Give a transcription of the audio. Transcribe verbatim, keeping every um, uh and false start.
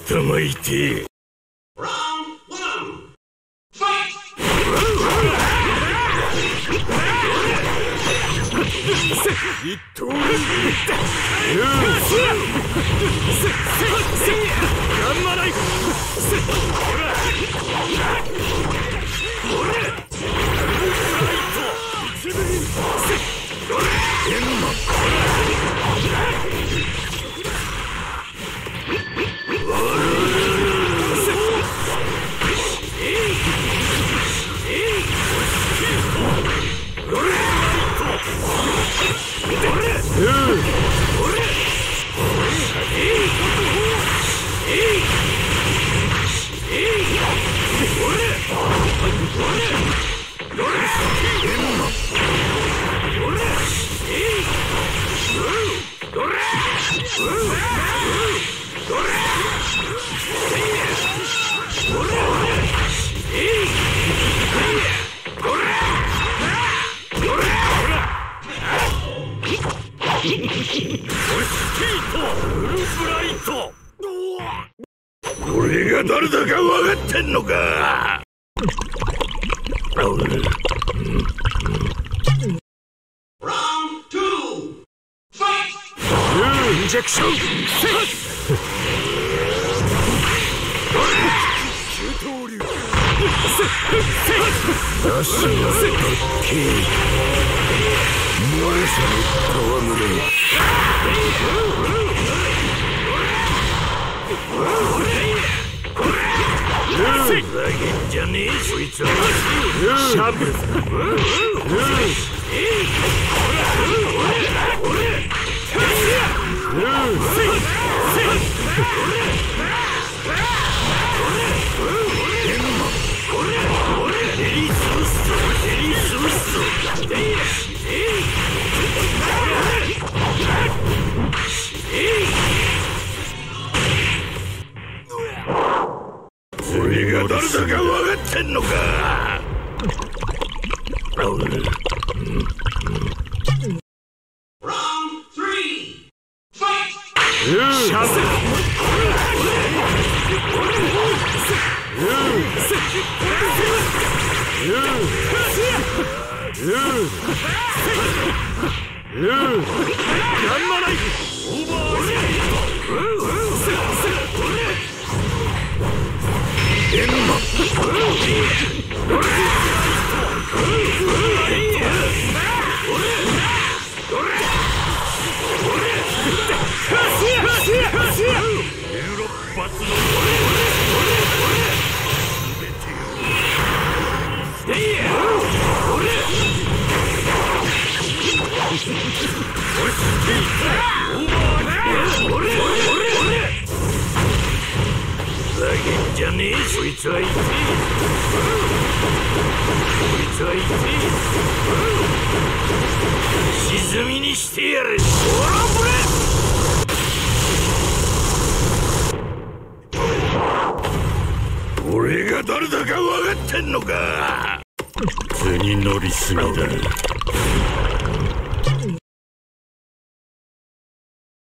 頭痛え。一刀頑張らい。俺が誰だか分かってんのか。インジェクション。足がドッキリ燃えさる戯れ。ふざけんじゃねえそいつは。シャブル俺が誰だか分かってんのか。じゃねえそいつは痛い。そいつは痛い。沈みにしてやれ。俺が誰だか分かってんのか。図に乗りすぎだ。